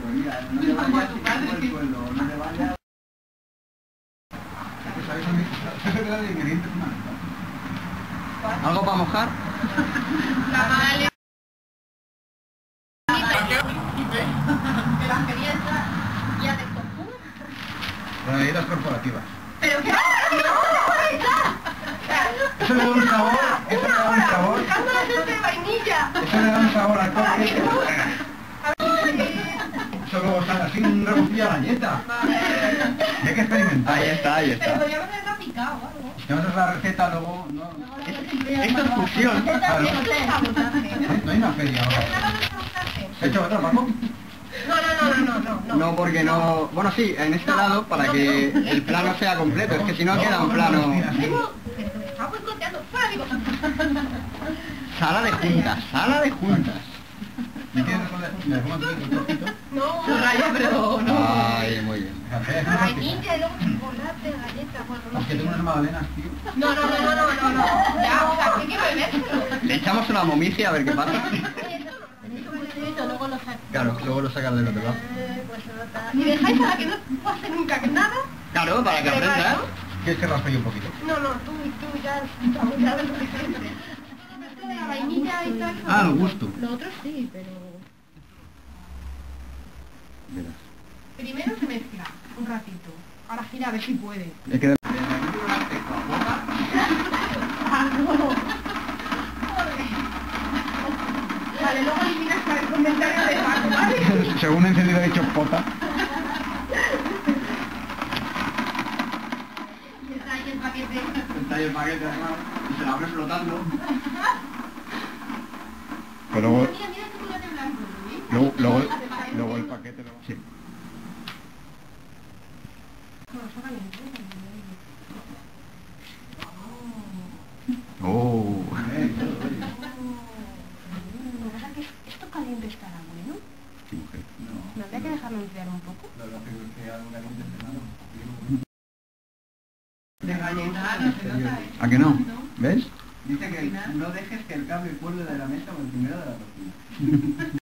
mira, no le vayas al suelo, no le vayas... ¿Algo para mojar? La madre. Evangelista ya de conjunto. Galletas corporativas. Pero qué Eso le da un sabor, eso le da un sabor. buscando la gente de vainilla. Eso le da un sabor al cóctel. Eso luego sale así un rebujillo a galleta. Y hay que experimentar. Ahí está, ahí Pero está. podríamos haberla picado o algo. Si no haces la receta luego... No, Esto es fusión. claro. No hay una feria ahora. ¿He hecho otra, Paco? No. No, porque no... Bueno, sí, en este lado, para que el plano sea completo. Es que si no queda un plano... Estaba boicoteando. Fuera, digo. Sala de juntas, sala de juntas. ¿Me quieres responder? ¿Me dejo aquí un trocito? No, raya, pero Ay, muy bien. vainilla y luego chocolate, galletas, bueno, no Es que sé. tengo unas magdalenas, tío. No. Ya, o sea, hay que bebérselo. Le echamos una momicia a ver qué pasa. Luego lo saco. Claro, luego lo sacas del otro lado. ¿Y dejáis para que no pase nunca nada? Claro, para que aprenda, ¿eh? ¿Quieres que raspe yo un poquito? No, tú ya lo suficiente. La vainilla y todo eso. Ah, al gusto. Lo otro sí, pero... Mira. Primero se mezcla un ratito. Ahora gira a ver si puede. Es que... Vale, luego eliminas para el comentario de Paco, ¿vale? Según he encendido he dicho pota. Y está ahí el paquete. Está ahí el paquete además y se lo abre flotando. Pero luego, Mira el chocolate blanco, ¿sí? luego el paquete lo... Sí. Oh. Lo que pasa es que esto caliente estará bueno. Sí, mujer. ¿No habría que dejarlo enfriar un poco? ¿A que no? ¿Ves? Dice que no dejes que el cable cuelgue de la mesa o el primero de la cocina.